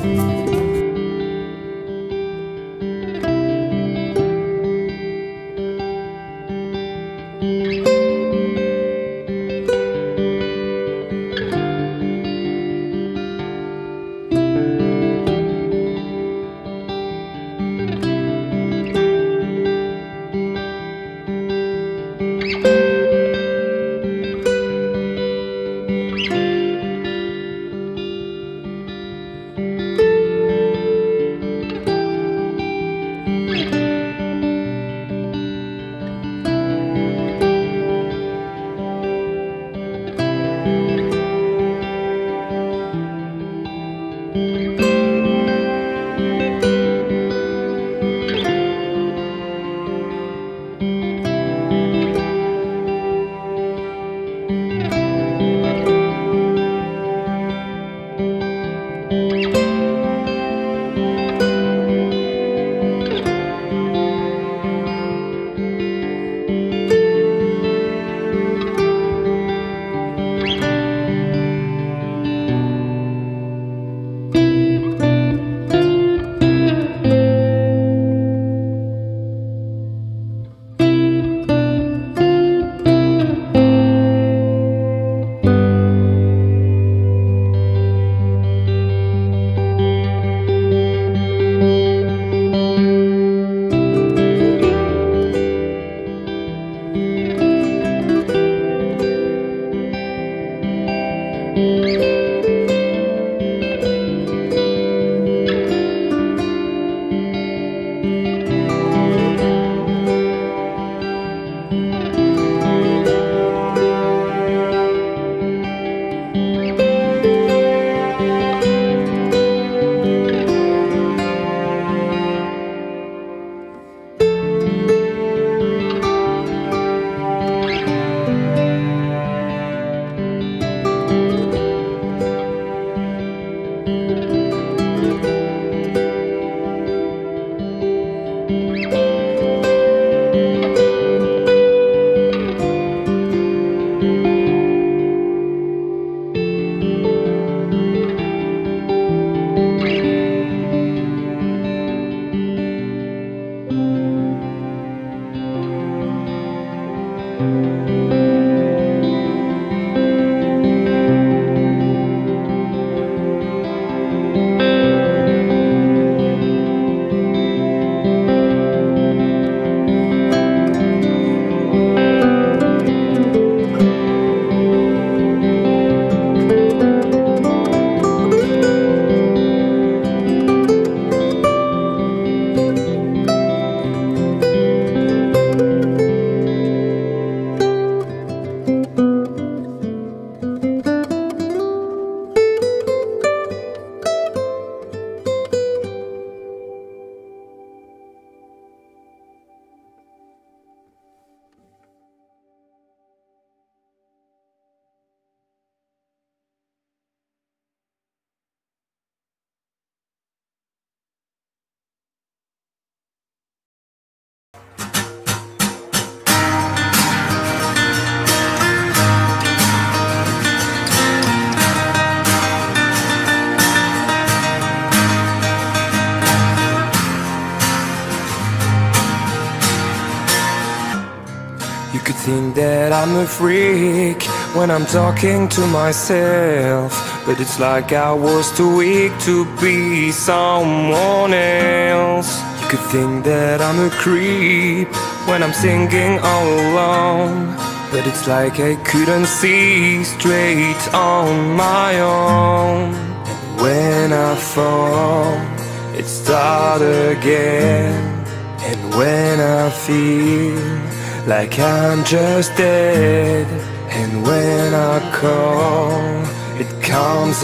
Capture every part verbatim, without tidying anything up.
You could think that I'm a freak when I'm talking to myself, but it's like I was too weak to be someone else. You could think that I'm a creep when I'm singing all alone, but it's like I couldn't see straight on my own. And when I fall, it starts again. And when I feel like I'm just dead, and when I call, it comes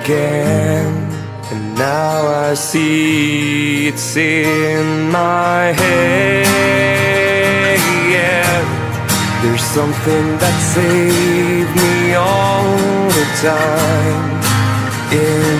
again. And now I see it's in my head, yeah. There's something that saves me all the time in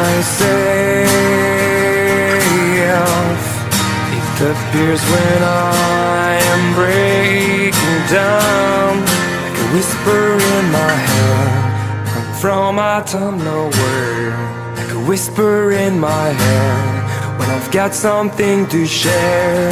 myself. It appears when I am breaking down, like a whisper in my head, come from out of nowhere, like a whisper in my head when I've got something to share.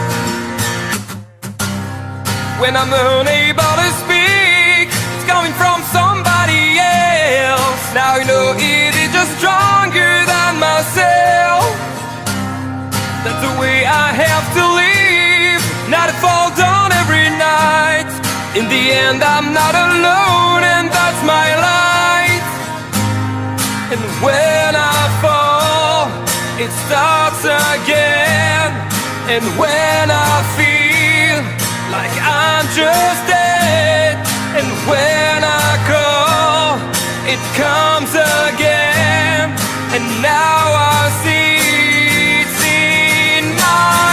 When I'm unable to speak, it's coming from somebody else. Now I know it is just stronger than myself. That's the way I have to live, not to fall down every night. In the end I'm not alone, and that's my light. And when I fall, it starts again. And when I feel like I'm just dead, and when I call, it comes again. And now I see it's in my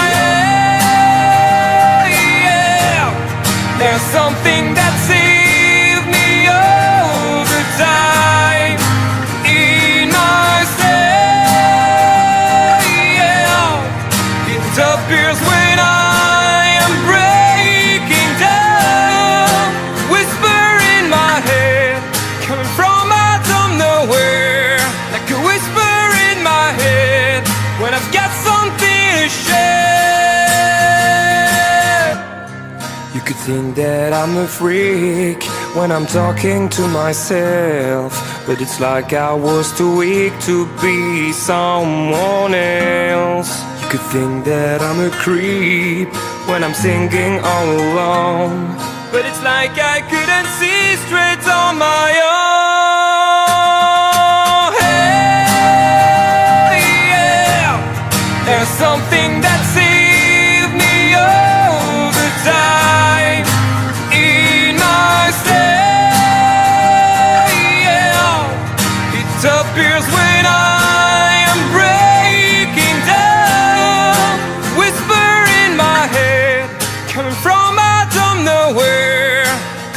head, yeah. There's something that saved me over time in my state, yeah. It appears when I am breaking down, whisper in my head, coming from out of nowhere, like a whisper in my head when I've got something to share. You could think that I'm a freak when I'm talking to myself, but it's like I was too weak to be someone else. You could think that I'm a creep when I'm singing all alone, but it's like I couldn't see straight on my own. Hey, yeah. There's something that saved me over time in my state, yeah. It appears when I am breaking down, whisper in my head, coming from out of nowhere.